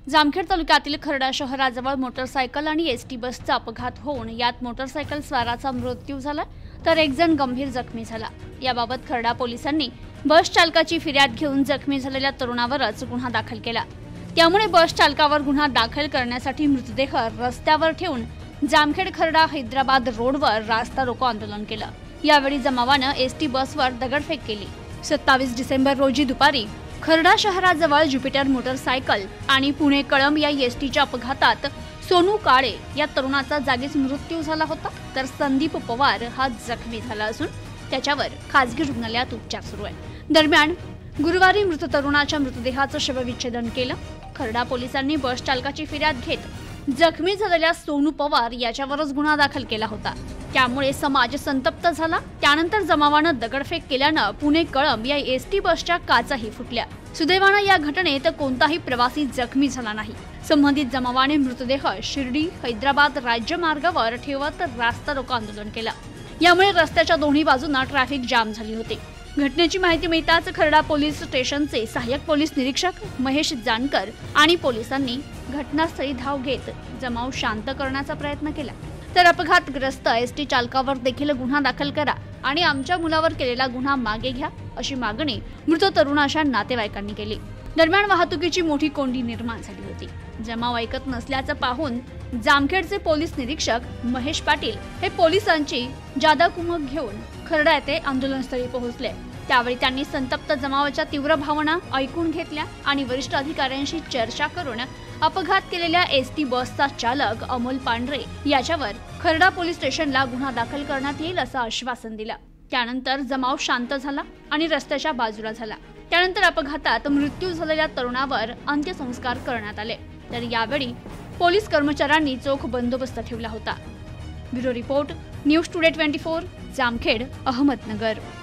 जामखेड तालुक्यातील खर्डा शहराजवळ मोटरसायकल आणि एसटी बसचा अपघात होऊन यात मोटरसायकल स्वाराचा मृत्यू झाला तर एक जण गंभीर जखमी झाला। याबाबत खर्डा पोलिसांनी बस चालकाची फिर्याद घेऊन जखमी झालेल्या तरुणावरच गुन्हा दाखल केला। त्यामुळे बस चालकावर गुन्हा दाखल करण्यासाठी मृतदेह रस्त्यावर ठेवून जामखेड खर्डा हैदराबाद रोडवर रास्ता रोको आंदोलन केलं। यावेळी जमावानं एसटी बसवर दगडफेक केली। 27 डिसेंबर रोजी दुपारी खर्डा शहराजवळ ज्युपिटर मोटरसायकल आणि पुणे कळंब या एसटीच्या अपघातात सोनू काळे या तरुणाचा जागीच मृत्यू झाला होता तर संदीप पवार हा जखमी झाला असून त्याच्यावर खासगी रुग्णालयात उपचार सुरू आहे। दरम्यान गुरुवारी मृत तरुणाच्या मृतदेहाचं शवविच्छेदन केलं। खर्डा पोलिसांनी बस चालकाची फिर्याद घेत जखमी झालेल्या सोनू पवार याच्यावरच गुन्हा दाखल केला होता। त्यामुळे समाज संतप्त झाला। त्यानंतर जमावानं दगडफेक केल्यानं पुणे कळंब या एसटी बसच्या काचाही फुटल्या। सुदैवानं या घटनेत कोणताही प्रवासी जखमी झाला नाही। संबंधित जमावाने मृतदेह शिर्डी हैदराबाद राज्य मार्गावर ठेवत रास्ता रोको आंदोलन केलं। यामुळे रस्त्याच्या दोन्ही बाजूंना ट्रॅफिक जाम झाली होती। घटनेची माहिती मिळताच खर्डा पोलीस स्टेशनचे सहाय्यक पोलीस निरीक्षक महेश जानकर आणि पोलिसांनी घटनास्थळी धाव घेत जमाव शांत करण्याचा प्रयत्न केला। तर अपघातग्रस्त एसटी चालकावर देखील गुन्हा दाखल करा आणि आमच्या मुलावर केलेला गुन्हा मागे घ्या अशी मागणी मृत तरुणाच्या नातेवाईकांनी केली। दरम्यान वाहतुकीची मोठी कोंडी निर्माण झाली होती। जमाव ऐकत नसल्याचं पाहून जामखेडचे पोलीस निरीक्षक महेश पाटील हे पोलिसांची जादा कुमक घेऊन खर्डा येथे आंदोलनस्थळी पोहोचले। त्यावेळी त्यांनी संतप्त जमावाच्या तीव्र भावना ऐकून घेतल्या आणि वरिष्ठ अधिकाऱ्यांशी चर्चा करून अपघात केलेल्या एसटी बसचा चालक अमोल पांढरे याच्यावर खर्डा पोलीस स्टेशनला गुन्हा दाखल करण्यात येईल असं आश्वासन दिलं। त्यानंतर जमाव शांत झाला आणि रस्त्याच्या बाजूला झाला। त्यानंतर अपघातात मृत्यू झालेल्या तरुणावर अंत्यसंस्कार करण्यात आले। तर यावेळी पोलीस कर्मचाऱ्यांनी चोख बंदोबस्त ठेवला होता। Bureau report news today 24 Jamkhed Ahmednagar.